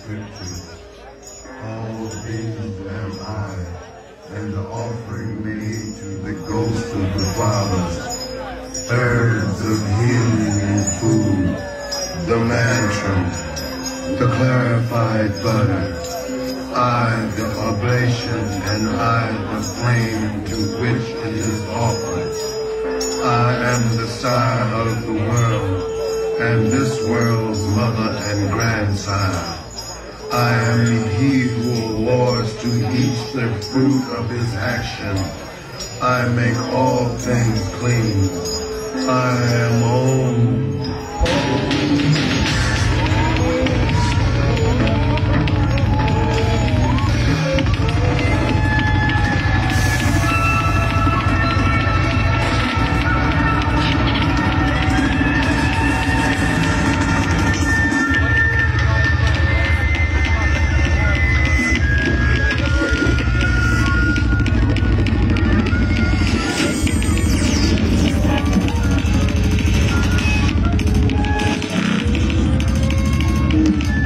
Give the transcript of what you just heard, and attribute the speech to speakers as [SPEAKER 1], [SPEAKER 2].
[SPEAKER 1] scriptures. All things am I, and the offering made to the ghost of the fathers, herbs of healing and food, the mantra, the clarified butter, I the oblation, and I the flame to which it is offered. I am the sire of the world, and this world's mother and grandsire. I am he who awards to each the fruit of his action. I make all things clean. I am Om.
[SPEAKER 2] Thank you.